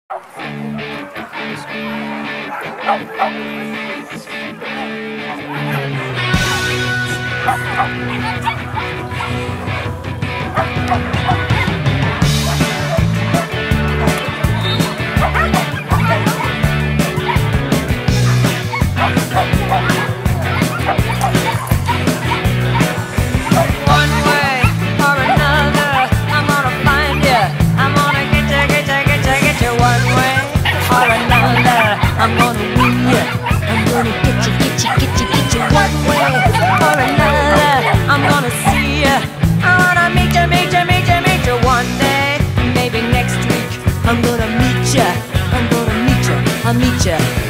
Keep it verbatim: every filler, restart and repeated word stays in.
I'm gonna win ya. I'm gonna get you, get you, get you, get you one way or another. I'm gonna see ya. I wanna meet ya, meet ya, meet ya, meet ya one day. Maybe next week I'm gonna meet ya. I'm gonna meet ya. I'll meet ya.